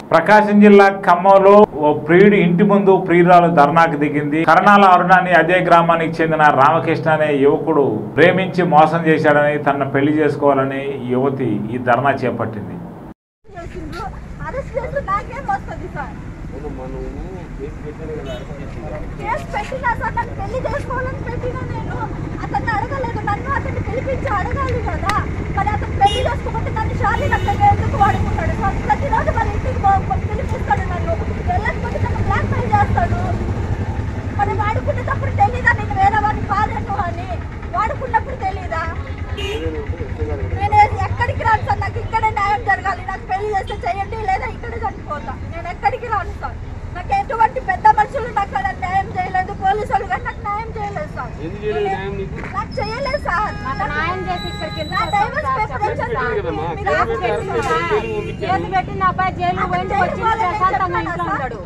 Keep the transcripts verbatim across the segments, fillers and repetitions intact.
ప్రకాశం జిల్లా ఖమ్మంలో ఓ ప్రియుడి ఇంటి ముందు ప్రియురాలు ధర్నాకు దిగింది. కరణాల అరుణాన్ని అదే గ్రామానికి చెందిన రామకృష్ణ అనే యువకుడు ప్రేమించి మోసం చేశాడని, తన పెళ్లి చేసుకోవాలని యువతి ఈ ధర్నా చేపట్టింది. వాడుకునేటప్పుడు తెలీదా నేను వేరే వాడిని కాదను అని? వాడుకున్నప్పుడు తెలీదా? నేను ఎక్కడికి రాను సార్, నాకు ఇక్కడే న్యాయం జరగాలి. నాకు పెళ్లి చేస్తే చేయండి, లేదా ఇక్కడే చనిపోతా. నేను ఎక్కడికి రాను సార్. నాకు ఎటువంటి పెద్ద మనుషులు నాకు న్యాయం చేయలేదు, పోలీసులు కానీ నాకు న్యాయం చేయలేదు సార్. నాకు చేయలేదు సార్. న్యాయం చేసి ఇక్కడికి నా డైవర్స్ పేపర్ కేసు పెట్టిన అబ్బాయి జైలు పోయింది, వచ్చి ప్రశాంతంగా ఇంట్లో ఉన్నాడు.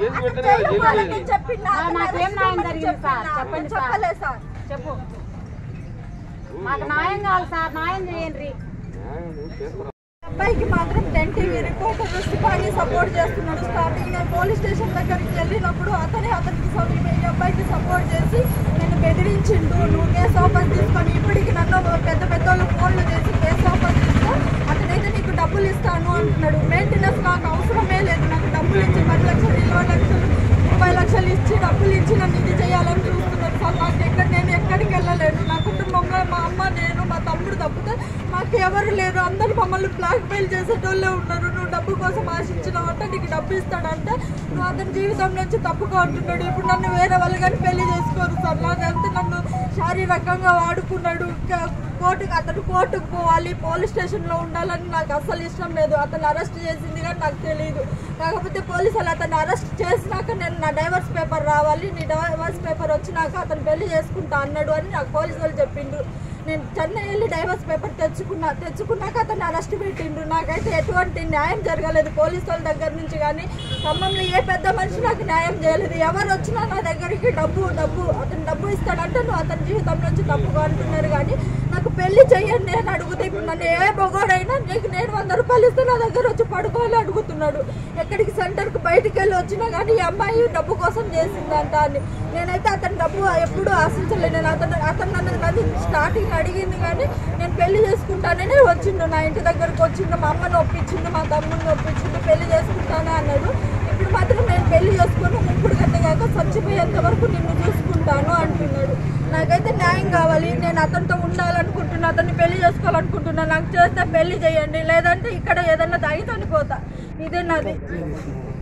నాకేం న్యాయం జరిగింది సార్? చెప్పండి చెప్పలేదు సార్. చెప్పు, మాకు న్యాయం కావాలి సార్, న్యాయం చేయండి. అబ్బాయికి మాత్రం ten TV reporter Shivani support చేస్తున్నాడు. స్టార్టింగ్ నేను పోలీస్ స్టేషన్ దగ్గరికి వెళ్ళినప్పుడు అతనే అతనికి ఈ అబ్బాయికి సపోర్ట్ చేసి నేను బెదిరించిండు. నువ్వు కేసు ఓపెన్ తీసుకొని ఇప్పటికి నన్ను పెద్ద పెద్ద వాళ్ళు ఫోన్లు చేసి కేసు ఓపెన్ తీసుకో, అతనైతే నీకు డబ్బులు ఇస్తాను అంటున్నాడు. మెయింటెనెన్స్ నాకు అవసరమే లేదు, నాకు డబ్బులు ఇచ్చి పది లక్షలు ఇరవై లక్షలు ముప్పై లక్షలు ఇచ్చి డబ్బులు ఇచ్చి నన్ను ఇది చేయాలని చూస్తున్నాడు సార్. నాకు ఎక్కడ నేను ఎక్కడికి వెళ్ళలేను. నా కుటుంబంలో మా అమ్మ, నేను, మా తమ్ముడు తప్పితే నాకు ఎవరు లేరు. అందరూ మమ్మల్ని బ్లాక్ మెయిల్ చేసేటోళ్ళే ఉన్నారు. నువ్వు డబ్బు కోసం ఆశించినావంటే నీకు డబ్బు ఇస్తాడంటే నువ్వు అతని జీవితం నుంచి తప్పుగా ఉంటున్నాడు. ఇప్పుడు నన్ను వేరే వాళ్ళు కానీ పెళ్లి చేసుకోరు సార్. నాకంటే నన్ను శారీరకంగా వాడుకున్నాడు. కోర్టుకు అతను కోర్టుకు పోవాలి, పోలీస్ స్టేషన్లో ఉండాలని నాకు అస్సలు ఇష్టం లేదు. అతను అరెస్ట్ చేసింది కానీ నాకు తెలియదు. కాకపోతే పోలీసులు అతను అరెస్ట్ చేసినాక నేను నా డైవర్స్ పేపర్ రావాలి, నీ డైవర్స్ పేపర్ వచ్చినాక అతను పెళ్లి చేసుకుంటా అన్నాడు అని నాకు పోలీసు వాళ్ళు చెప్పిండు. నేను చెన్నై వెళ్ళి డైవర్స్ పేపర్ తెచ్చుకున్నా. తెచ్చుకున్నాక అతను అరెస్ట్ పెట్టిండు. నాకైతే ఎటువంటి న్యాయం జరగలేదు పోలీసు వాళ్ళ దగ్గర నుంచి. కానీ ఖమ్మంలో ఏ పెద్ద మనిషి నాకు న్యాయం చేయలేదు. ఎవరు వచ్చినా నా దగ్గరికి డబ్బు డబ్బు అతను డబ్బు ఇస్తాడంటే నువ్వు అతని జీవితం నుంచి తప్పుగా అంటున్నారు. కానీ నాకు పెళ్లి చెయ్యండి అని అడుగుతే ఇప్పుడు నన్ను ఏ బొగోడైనా నీకు నేను వంద రూపాయలు ఇస్తే నా దగ్గర వచ్చి పడుకోవాలి అడుగుతున్నాడు. ఎక్కడికి సెంటర్కి బయటికి వెళ్ళి వచ్చినా కానీ ఈ అమ్మాయి డబ్బు కోసం చేసిందంట అని. నేనైతే అతని డబ్బు ఎప్పుడూ ఆశించలేదు. నేను అతను అతను నన్ను నన్ను స్టార్టింగ్ అడిగింది కానీ నేను పెళ్లి చేసుకుంటానని వచ్చిండు. నా ఇంటి దగ్గరకు వచ్చిండు, మా అమ్మని ఒప్పించిండు, మా తమ్ముడిని ఒప్పించిండు, పెళ్లి చేసుకుంటానే అన్నాడు. ఇప్పుడు మాత్రం నేను పెళ్లి చేసుకుని ముప్పుడు కట్టగాక చచ్చిపోయేంత వరకు నిన్ను చూసుకుంటాను అంటున్నాడు. నాకైతే న్యాయం కావాలి. నేను అతనితో ఉండాలనుకుంటున్నా, అతన్ని పెళ్లి చేసుకోవాలనుకుంటున్నా. నాకు చేస్తే పెళ్లి చేయండి, లేదంటే ఇక్కడ ఏదన్నా తాగి చనిపోతా. ఇదే నాది.